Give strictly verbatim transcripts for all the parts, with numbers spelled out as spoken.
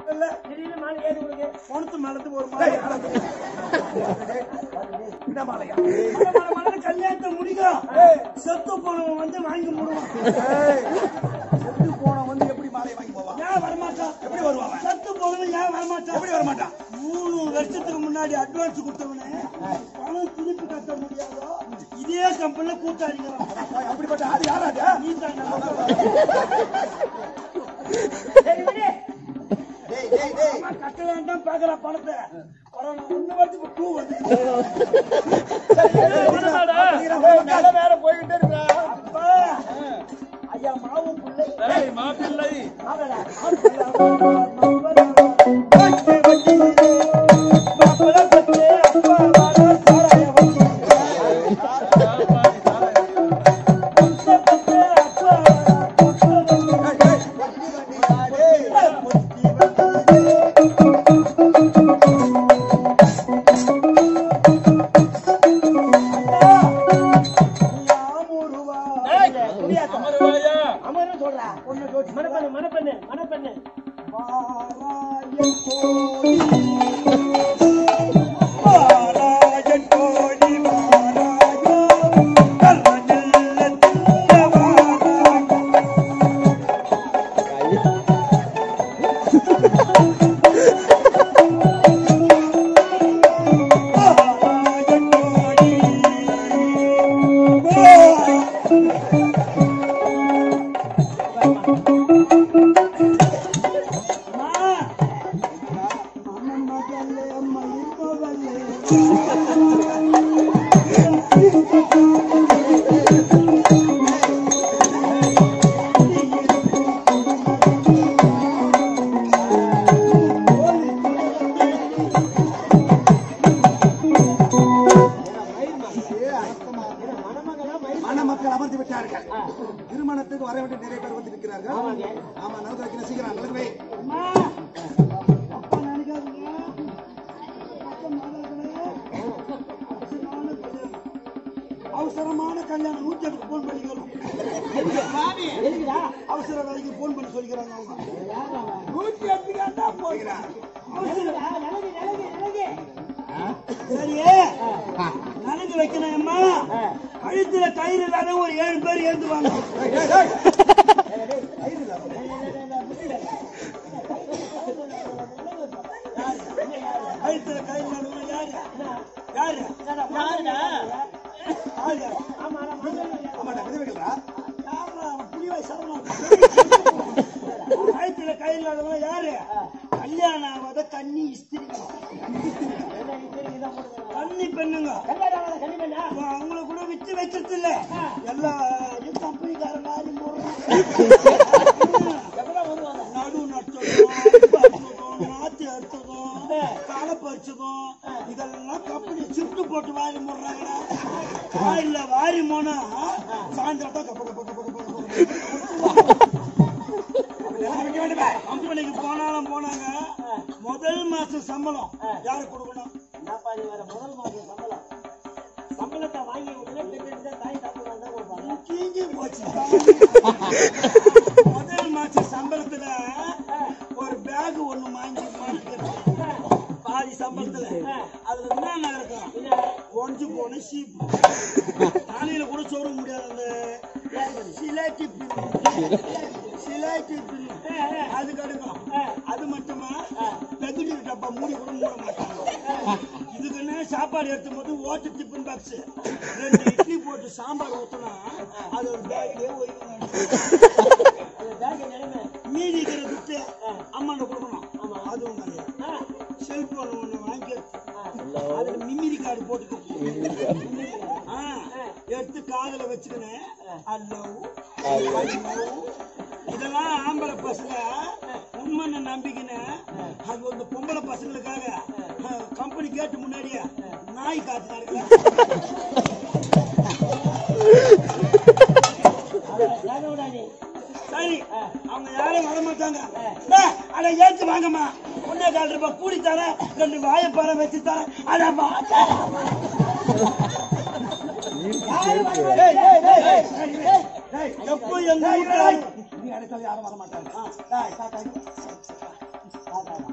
இல்ல திடீர்னு மாலை ஏறி கொடுங்க பொணத்து மலத்து ஒரு மாலை இந்த மாலையா மலை கல்யாணத்தை முடிக்கும் செத்து போனவன் வந்து வாங்கி முடுவான் செத்து போனவன் வந்து எப்படி மாலை வாங்கி போவான் ஏன் வரமாட்டான் எப்படி வருவான் செத்து போனவன் ஏன் வரமாட்டான் எப்படி வரமாட்டான் மூணு வருஷத்துக்கு முன்னாடி அட்வான்ஸ் கொடுத்தவனே பணம் திருப்பி கட்ட முடியாதோ இதே கம்பெனில கூட்டாளிக்கிறான் அப்படிப்பட்ட ஆள் யாராடா நீ தான் கட்ட வேண்டாம் பாக்குற பணத்தை ஒண்ணு வருஷத்துக்கு டூ வந்து வேற போய்கிட்டே இருக்கா அப்பா ஐயா மாவும் பிள்ளை மாப்பிள்ளை திருமணத்துக்கு வர வேண்டிய நிறைய பேர் வந்து இருக்கிறார்கள். ஆமா நல்லது வைக்கணும் சீக்கிரம் நல்லது வை. அவசரமான கல்யாணம் நூத்தி எட்டுக்கு போன் பண்ணிக்கணும் அவசர வேலைக்கு போன் பண்ணி சொல்லிக்கிறாங்க அவங்க நூத்தி எட்டுக்கு போகிறாங்க சரியே நனஞ்சு வைக்கணும் அம்மா கழுத்துல கயிறு இல்லாத ஒரு ஏழு பேர் ஏந்துவாங்க கழுத்துல கயிறு இல்லாத யாரு யாரு கழுத்துல கயிறு இல்லாதவங்க யாரு கல்யாணம் ஆகாத கன்னி இஸ்திரி கன்னி பெண்ணுங்க அவங்கள கூட விட்டு வைக்கிறது இல்ல எல்லாரும் கம்பெனிக்கார மாதிரி நடு நட்டதும் நாத்து அறுத்ததும் களை பறிச்சதும் இதெல்லாம் கம்பெனி சிப்ட் போட்டு வாரி போடுறாங்கடா காயில வாரி போனா சாயந்தரம் தான் கப்ப கப்ப கம்பெனிக்கு போனாலும் போனாங்க முதல் மாசம் சம்பளம் யாரு கொடுக்கணும் முதல் மாசம் சம்பளம் சம்பளத்தை வாங்கி தாய் போச்சு முதல் மாசம் சம்பளத்துல ஒரு பேக் ஒண்ணு வாங்கி பாதி சம்பளத்துல அதுல என்ன நடக்கும் ஒஞ்சு போன சீப்பு தாலியில கூட சொல்ல முடியாது அந்த சிலாக்கி சிலாக்கி அது கிடைக்கும் அது மட்டுமா தகுதி டப்பா மூடி கூட மூட மாட்டாங்க இதுக்குன்னு சாப்பாடு எடுத்தும் போது ஓட்டு டிஃபன் பாக்ஸ் ரெண்டு இட்லி போட்டு சாம்பார் ஊத்தினா அது ஒரு பேக்லயே மீதி இருக்கிற துட்டு அம்மாண்ட கொடுக்கணும் அதுவும் கிடையாது செல்போன் ஒண்ணு வாங்கி அதுல மிமிரி கார்டு போட்டுக்க எடுத்து காதல வச்சுக்கினேன் இதெல்லாம் ஆம்பளை பசங்க உண்மை நம்பிக்கின்னு அது வந்து பொம்பளை பசங்களுக்காக கம்பெனி கேட்டு முன்னாடியே நாய் காத்து நடக்குது சரி அவங்க யாரும் வரமாட்டாங்க அட ஏத்து வாங்கம்மா ஒன்னே கால் ரூபாய் கூடி தரேன் ரெண்டு வாழைப்பழ வச்சு தரேன் அட எப்போ எங்க யாரும் வரமாட்டாங்க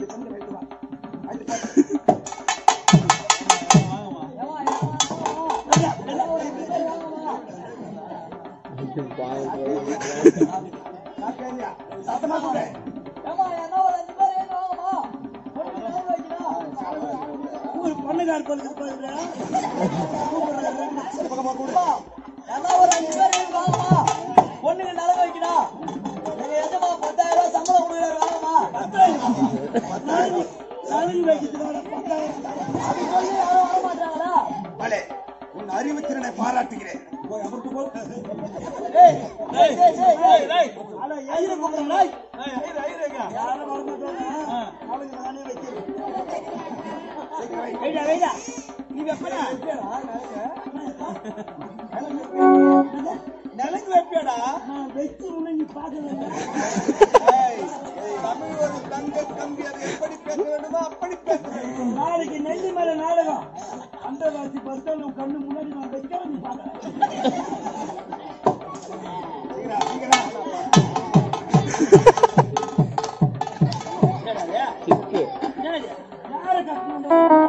பொண்ணுகார் பல்லுக்கு பொண்ணுங்க நலங்க வைக்கணும். நீங்க எஜமா பத்தாயிரம் ரூபாய் சம்பளம் கொடுக்குறாரு வாங்கம்மா. பத்தாயிரம் நலங்கு வைக்கிறதுக்காக பத்தாயிரம் அது சொல்லி யாரும் வர மாட்டாங்களா? பலே உன் அறிவுத்திறனை பாராட்டுகிறேன். நலங்கு வைப்பியாடா வச்சு உன்னை நீ பாக்கல. தமிழ் ஒரு தங்க கம்பி, அதை எப்படி பேச வேண்டுமோ அப்படி பேச வேண்டும். நாளைக்கு நெல்லி மேல நாடகம் அந்த வாசி பஸ்ல கண்ணு முன்னாடி நான் வைக்க நீ பாக்க. யார கட்டணும்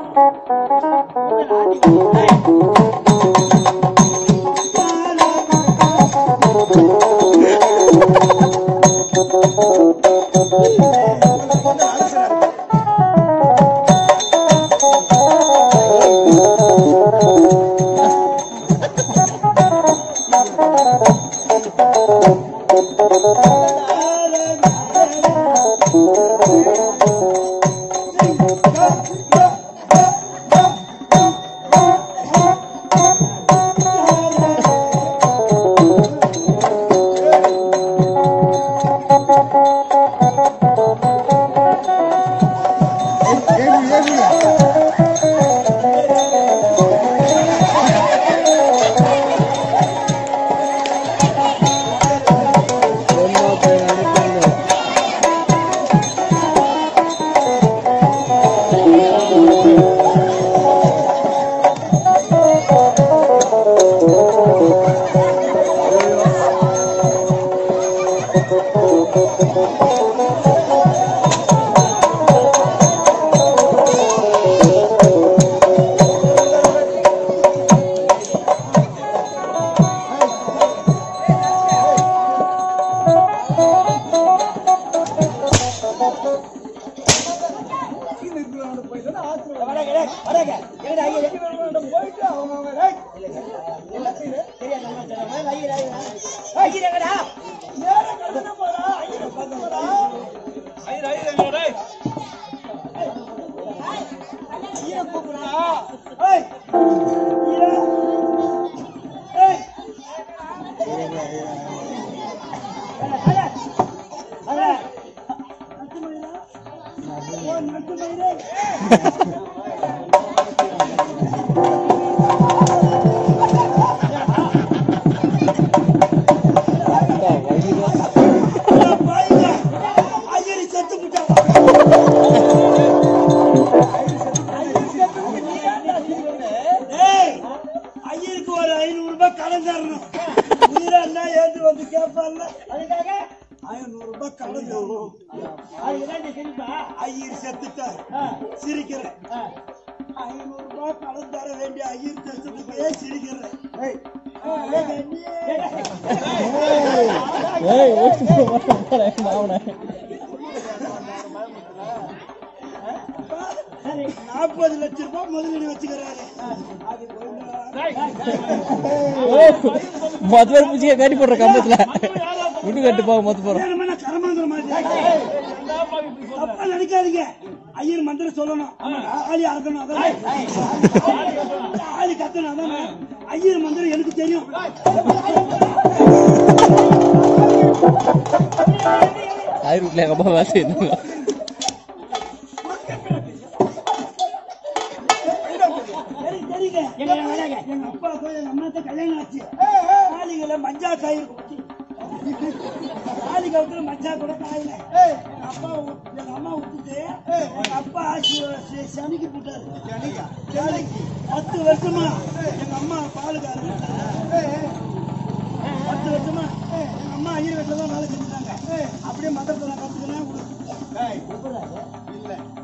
ஐயர் செத்துட்டார் சிரிக்கிறேன். ஐநூறு ரூபாய் பணம் தர வேண்டிய ஐயர் செத்துட்டே சிரிக்கிறேன். நாற்பது லட்சம் ரூபாய் முதலீடு வச்சுக்கிறாரு. மொத்த பூச்சிக்க கட்டி போடுற கம்பத்துல விட்டு கட்டு போக மொத்த போறோம். தப்பா நினைக்காதீங்க. ஐயர் மந்திரம் சொல்லணும், ஆளி அறக்கணும், ஆளி கத்தணும். அதான் ஐயர் மந்திரம் எனக்கு தெரியும். ஆயிரம் வீட்டுல எங்க அப்பா வேலை செய்யணும். எங்க அப்பா எங்க அம்மாத்த கல்யாணம் ஆச்சு. காலிகளை மஞ்சா காய் காலி கவுத்துல மஞ்சா கூட காயில எங்க அப்பா எங்க அம்மா விட்டுட்டு எங்க அப்பா சனிக்கு போட்டாரு. பத்து வருஷமா எங்க அம்மா பாலுக்காரு. பத்து வருஷமா எங்க அம்மா ஐயர் வீட்டுல தான் வேலை செஞ்சுட்டாங்க. அப்படியே மதத்தை நான் கத்துக்கினேன். இல்ல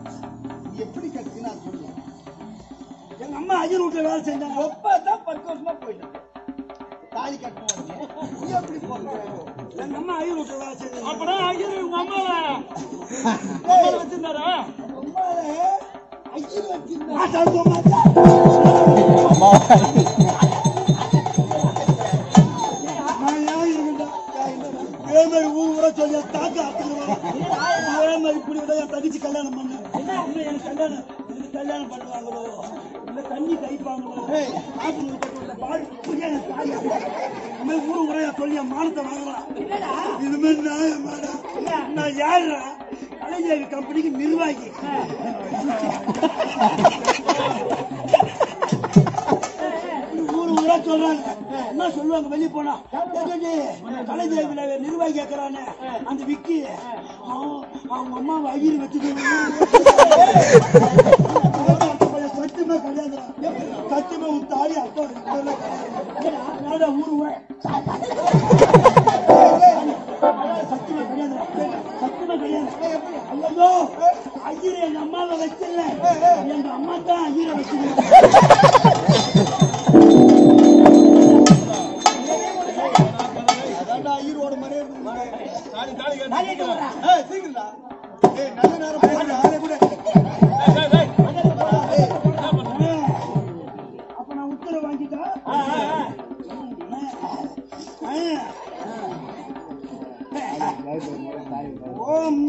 ஐயர் வீட்டுல வேலை செஞ்சாங்க. ஒப்பதான் பத்து வருஷமா போயிட்டாங்க. தாலி கட்டணும் நீ எப்படி போற? எங்க அம்மா ஐயர் வீட்டுல வேலை செஞ்சாங்க. அப்படா ஐயர் உங்க அம்மாவ வச்சிருந்தாரா? அம்மாவே ஐயர் வச்சிருந்தா சொல்லி தாக்கா இப்படி விட என் தகுச்சி கல்யாணம் பண்ண எனக்கு கல்யாணம் எனக்கு கல்யாணம் பண்ணுவாங்களோ இல்ல தண்ணி கைப்பாங்களோ பாடு ஊரு உரையா சொல்லி என் மானத்தை வாங்கலாம். இது மாதிரி நியாயமாடா? நான் யாருடா? கலைஞர் கம்பெனிக்கு நிர்வாகி. ஊரு ஊரா சொல்றாங்க. என்ன சொல்லுவாங்க வெளியே போனா? கலைஞர் நிர்வாகி கேட்கறானே அந்த விக்கி அவங்க அம்மா ஐயர் வச்சுட்டு சத்தியமா கல்யாணம் சத்தியமா உன் தாலி அப்பா ஊரு சத்தியமா கல்யாணம் சத்தியமா கல்யாணம். ஐயோ ஐயர் எங்க அம்மாவை வச்சிடல எங்க அம்மா தான் ஐயரை வச்சுக்கல. ஐயரோட மாதிரியே சீக்கிரா நல்ல நேரம் கூட அப்ப நான் உத்தரவு வாங்கிட்டா ஓம்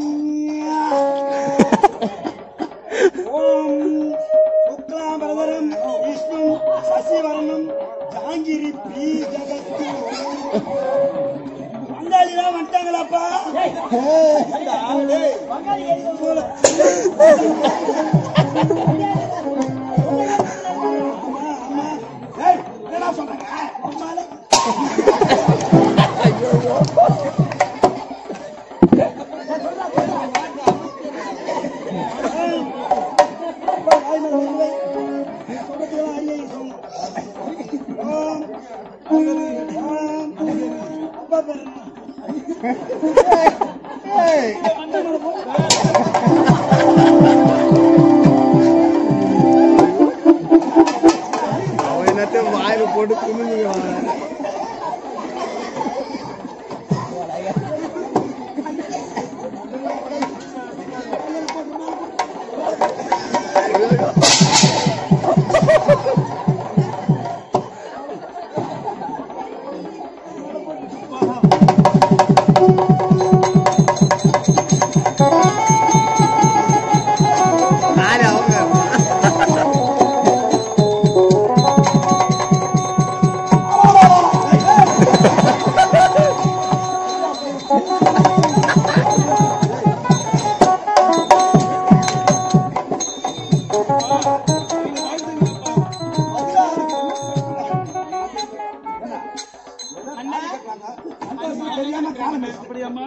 ஓம் சுக்லாம்பரதரம் விஷ்ணு சசிவரணம் ஜாங்கிரி பி ஜகத்து வந்தாலிதான் வந்துட்டாங்களாப்பா. என்ன சொல்றாங்க? அப்பா பேரு வாயில போட்டு குமிஞ்சுங்க. அப்படியாமா?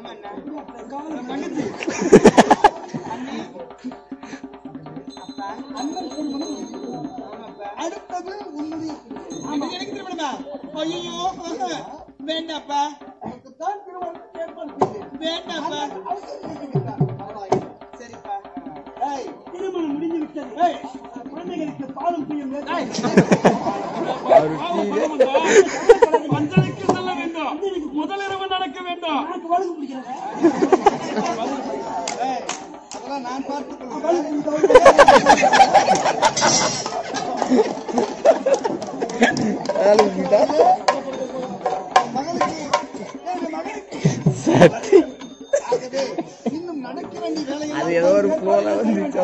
அடுத்தது உன்னுடைய எனக்கு திருமணமா? ஐயோ வேண்டாப்பா தான் திருமணம் ஏற்பாடு வேண்டாப்பா. சரிப்பா திருமணம் முடிந்து விட்டது. குழந்தைகளுக்கு பாலும் செய்யும் மஞ்சளுக்கு செல்ல வேண்டும். முதலிரவு நடக்க வேண்டும். வழக்கு பிடிக்கிறேன். அதெல்லாம் நான் பார்த்துக் இன்னும் நடக்க வேண்டிய வேலை அது ஏதோ ஒரு போல வந்துச்சு.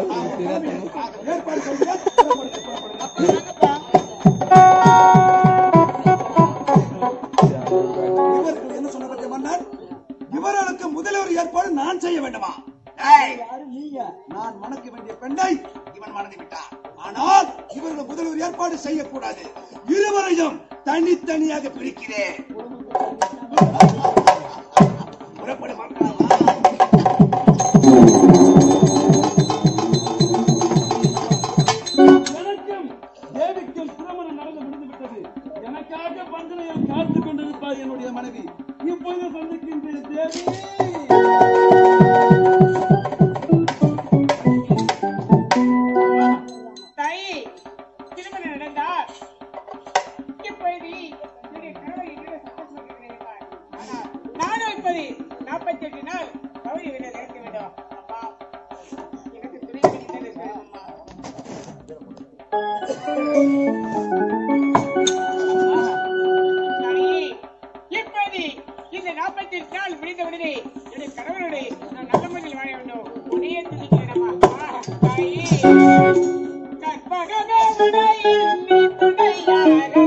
இவர்கள் என்ன சொன்ன பற்றிய மன்னர்? இவர்களுக்கு முதல்வர் ஏற்பாடு நான் செய்ய வேண்டுமா? நான் மணக்க வேண்டிய பெண்ணை இவன் மணந்து விட்டான். ஆனால் இவர்கள் முதல்வர் ஏற்பாடு செய்யக்கூடாது. இருவரையும் தனித்தனியாக பிரிக்கிறேன். புறப்படு மக்களா. எனக்கும் தேவிக்கும் திருமணம் நடந்து முடிந்து விட்டது. எனக்காக பந்தனையில் காத்துக் கொண்டிருப்பார் என்னுடைய மனைவி. இப்போது சந்திக்கின்ற தேவி தாயே, திருமண இப்படி நாற்பத்தி எட்டு நாள் கௌரி விட இறக்க வேண்டும். அப்பா எனக்கு துணை பிடித்தது அம்மா. இப்படி இந்த நாற்பத்தி எட்டு நாள் முடிந்தவுடனே என்னுடைய கணவனுடைய நான் நல்ல முறையில் வாழ வேண்டும். உன்னையே துணிக்கிறேன் தாயே. கற்பகமே துணையாரா